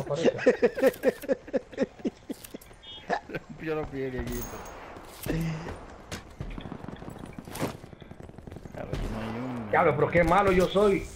parece. Yo lo pillé, Dieguito. Claro, aquí no hay un... Diablo, pero qué malo yo soy.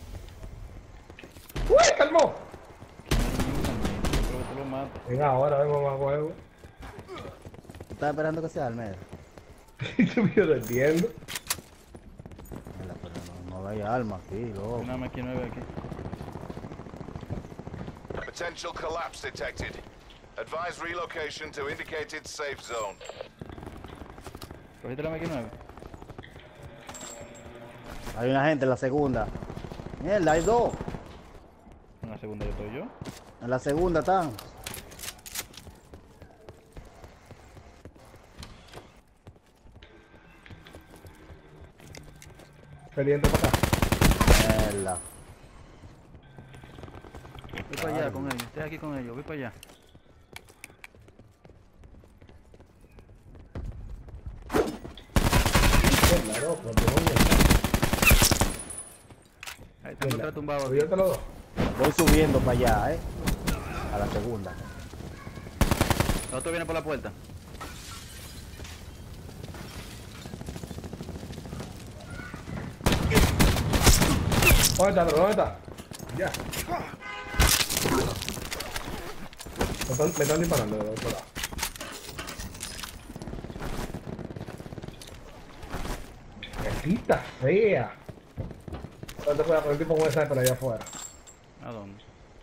¡Uy, calmó! Yo creo que tú lo matas. Venga, ahora vengo más huevo. ¿Estás esperando que sea Almeida? Yo no entiendo. Mira, pero no hay alma aquí, loco. Una máquina 9 aquí. Potential collapse detected. Advise relocation to indicated safe zone. ¿Cogiste la máquina 9? Hay una gente en la segunda. Mierda, hay dos. En la segunda yo estoy yo. En la segunda están. Pendiente para acá. Mierda. Voy para allá con ellos. Estoy aquí con ellos. Voy para allá. Mierda, loco, demonio. Ahí tengo otra tumbado aquí. Subíete los dos. Voy subiendo para allá, a la segunda. El otro viene por la puerta. ¿Dónde está? ¿Dónde está? Ya. Me están disparando de otro lado. Qué fea. No te puedes poner tipo con esa por allá afuera. ¿A dónde?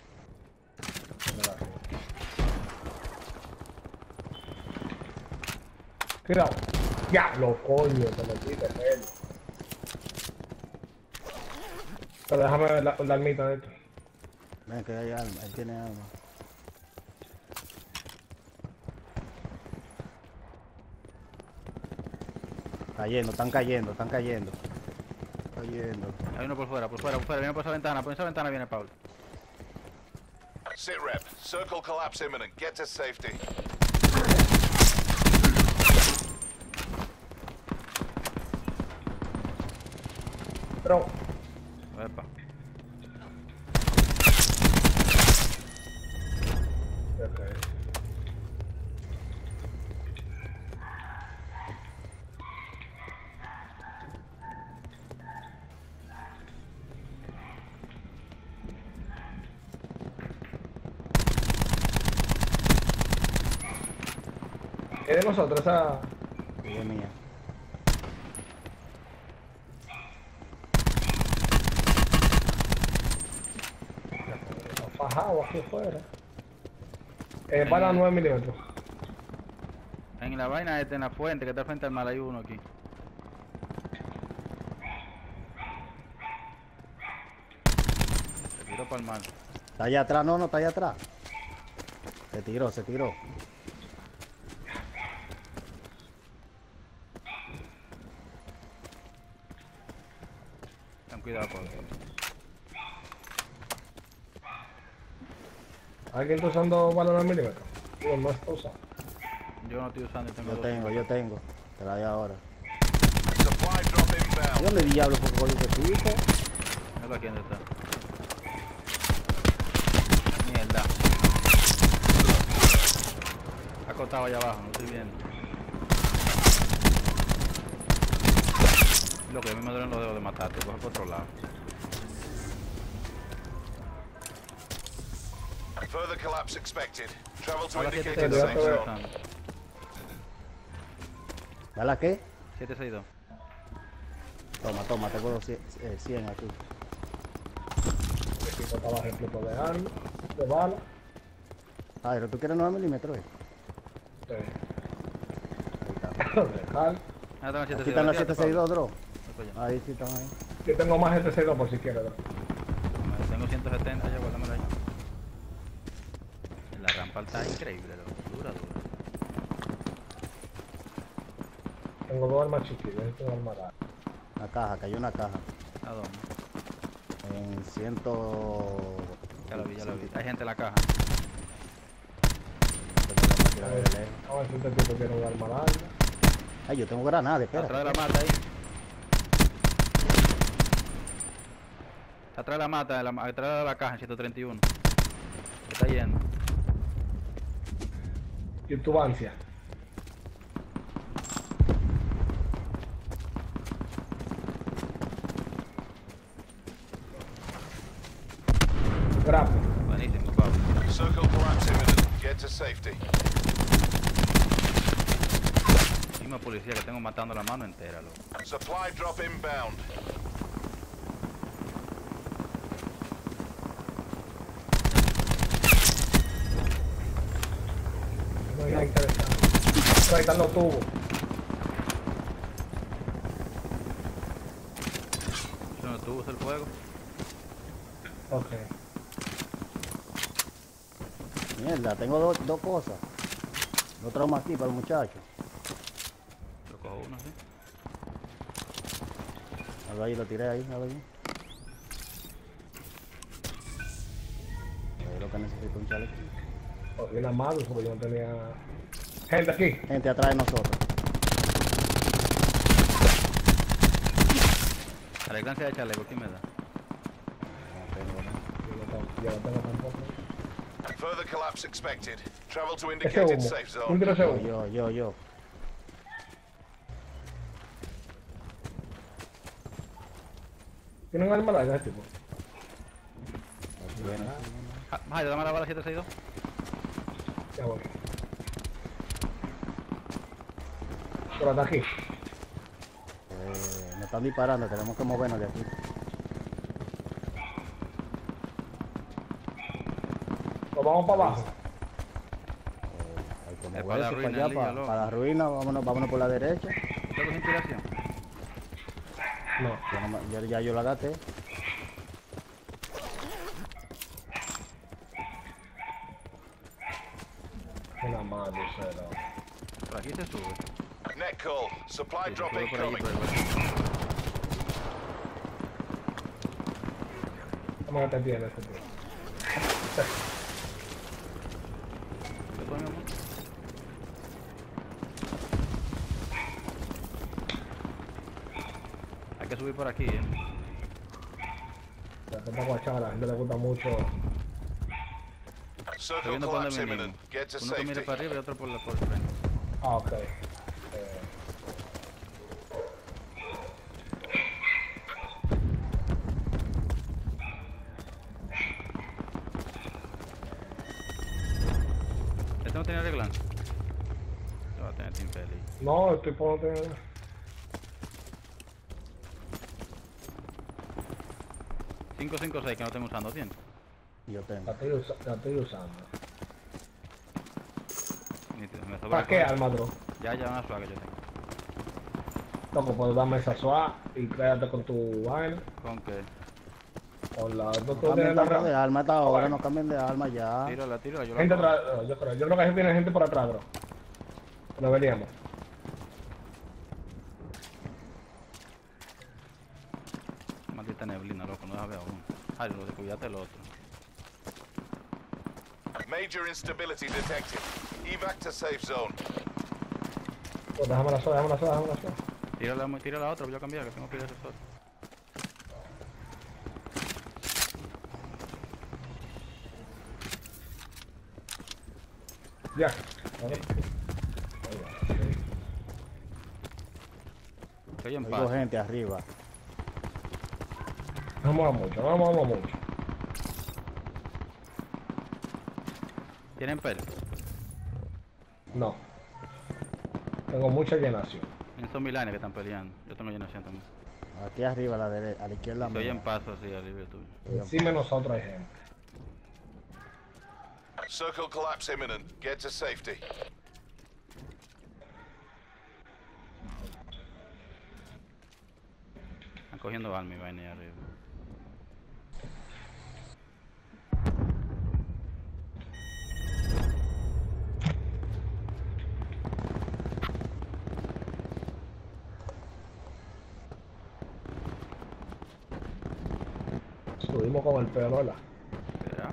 Cuidado. Ya, lo coño, te metí de pelo. Pero déjame ver la armita de esto. Ven que hay alma, él tiene alma. Cayendo, están cayendo, están cayendo. Cayendo. Hay uno por fuera, por fuera, por fuera. Viene por esa ventana. Por esa ventana viene Pablo. Sit rep. Circle collapse imminent. Get to safety. Pero, Epa. ok. ¿Qué de nosotros esa? Sí, es mía. Fajado aquí afuera. Bala 9 milímetros. En la vaina en la fuente, que está frente al mar, hay uno aquí. Se tiró para el mar. Está allá atrás, no, está allá atrás. Se tiró, se tiró. Ten cuidado, Pablo. ¿Alguien está usando bala 9 milímetros? No, no está usando. Yo no estoy usando y tengo dos. Yo tengo. Te la doy ahora. Supply drop ¿Y inbound. dónde diablo fue que cogió ese tipo? Míralo aquí donde está. Mierda. Está acostado allá abajo, no estoy viendo. Lo que a mí me duelen los dedos de matarte, coge por otro lado. Further collapse expected. Travel to Ahora indicated 762 safe estoy zone. usando. ¿Ya la qué? 762. Toma, tengo 100 aquí. Aquí estaba ejemplo de arma, de bala. Ah, pero tú quieres 9 milímetros, Sí. Ahí está. Real. Ah, tengo Aquí están los 762, bro. Voy para allá. Ahí sí están ahí. Yo tengo más GT62 por si quieres. ¿No? Tengo 170, ya guárdamelo ahí. La rampa está increíble, loco. Dura. Tengo dos armas chiquitas, este es un arma larga. Una caja, cayó una caja. ¿A dónde? En 100... Ya lo vi, ya lo vi. Hay gente en la caja. A ver si este tipo tiene un arma larga. Ay, yo tengo granada, espera. Atrás de la mata ahí. Atrás de la mata, atrás de la caja, en 131. Está yendo. Youtubancia. Grab. Buenísimo, Pablo. Circle collapse imminent. Get to safety. Misma policía que tengo matando la mano entera, loco. Supply drop inbound. No es interesante. Pero ahí están los tubos. ¿Eso no tuvo el fuego? Ok. Mierda, tengo dos cosas. Dos traumas aquí para el muchacho. Lo cojo uno, sí. Algo ahí, lo tiré ahí, algo ahí. Yo lo que necesito un chaleco. Oh, bien amado, porque yo no tenía... Gente aquí. Gente atrás de nosotros. A la alcance de chaleco, ¿quién me da? No tengo, ¿no? Yo no tengo tampoco. Further collapse expected. Travel to Ese indicated humo. safe Un zone. tiro ese humo. Yo. ¿Tienen arma larga ese tipo? Aquí viene. Vaya, dame la bala 762. Ya voy. Pero hasta aquí. Me están disparando, tenemos que movernos de aquí. Nos vamos para abajo. Hay que Es para la moverse ruina, para allá, Elías, loco. para la ruina, vámonos por la derecha. ¿Usted coge inspiración? No. Ya yo la gasté. Una madre, cero. Por aquí se sube. Net call. Supply Sí, se drop sube por allí, incoming. por el... ¿Cómo que te tiene ese tío? ¿Qué fue, mi amor? Hay que subir por aquí, ¿eh? La tapa guachada, a la gente le gusta mucho. Estoy Circle viendo por donde collapse venimos. imminent. Get to Uno que mire safety. para arriba y otro por el frente. Ah, ok. ¿Este no tiene regla? Este va a tener team feliz. No, estoy por no tener... 556 que no tengo usando, ¿tienes? Yo tengo. La estoy usando. Nítido, me sobra ¿Para qué con- arma, bro? Ya, una suave que yo tengo. Loco, puedes darme esa SWAT y créate con tu vaina. ¿Con qué? Con la... ¿No No tú tienes la cambien de RAM? arma hasta ahora, Bueno. no cambien de arma ya. Tírala, yo la Gente cojo. atrás, yo creo que ahí viene gente por atrás, bro. No veníamos. Maldita neblina, loco, no deja ver a uno. Ay, lo de cuídate el otro. Major instability detected. Evac to safe zone. Pues déjame la SWAT, déjame la SWAT, déjame la SWAT. Tira la otra, voy a cambiar, que tengo que ir a ese sol. Ya. Estoy en Oigo paz. gente arriba. No vamos mucho, no vamos mucho. ¿Tienen pelo? No. Tengo mucha llenación. Esos milanes que están peleando. Yo tengo llenación también. Aquí arriba, a la derecha, a la izquierda. Estoy mía. en paso, sí, al libre tuyo. Encima de nosotros hay gente. Circle collapse imminent. Get to safety. Están cogiendo alma y vaina ahí arriba. Subimos con el pelo, ¿verdad? ¿Será?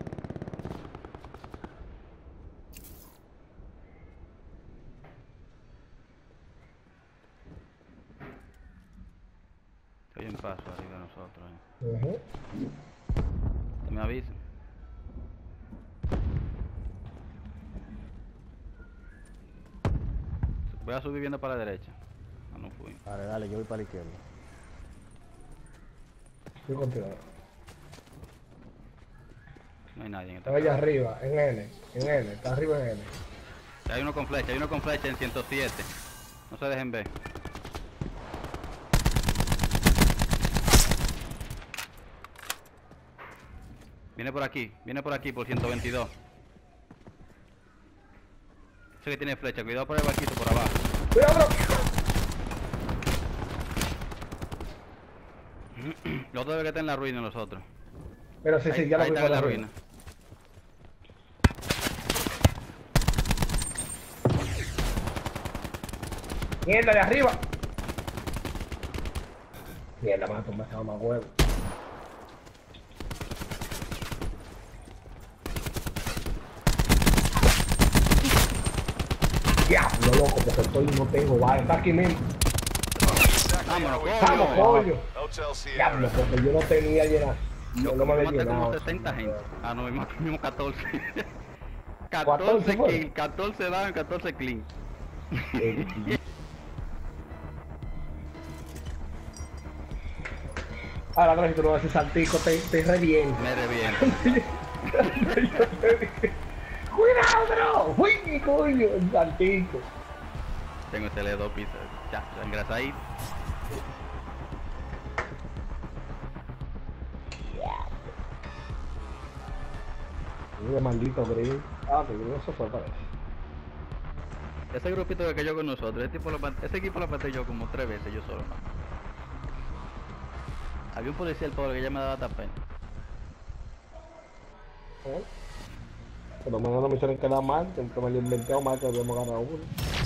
Estoy en paso arriba de nosotros. Ujú. Me avisan. Voy a subir viendo para la derecha. Ah, no fui. Dale, dale, yo voy para la izquierda. Estoy contigo. No hay nadie en esta Está allá casa. arriba, en N. Está arriba en N. Hay uno con flecha en 107. No se dejen ver. Viene por aquí, por 122. Ese que tiene flecha, cuidado por el barquito por abajo. ¡Cuidado, bro! Los otros deben que estar en la ruina, los otros. Pero sí, ya lo Ahí vi están por en la arriba. ruina. Mierda, de arriba. Mierda, me ha tumbado más huevo. Diablo, loco, porque estoy no tengo bala. Está aquí mismo. Exactly Vámonos, how we Vamos, coño. do it. coño. Hotel Diablo, Sierra. porque yo no tenía llenar. Yo no me había maté como llenado. 70 gente. Ah, no, mismo 14. 14 14 fue. kills, 14 daño y 14 clean. Ahora, gracias, tú no haces saltico, te reviento. Me reviento. ¡Cuidado, bro! ¡Uy, coño! El saltico. Tengo este L2 pisos. Ya, la engrasa ahí. Mira, maldito gris. Ah, que gris eso fue para eso. Ese grupito que cayó con nosotros, ese equipo lo maté yo como 3 veces, yo solo. ¿No? Había un policía el pobre que ya me daba tapén. Por lo menos no me hicieron quedar mal, que me lo inventé o mal que habíamos ganado uno.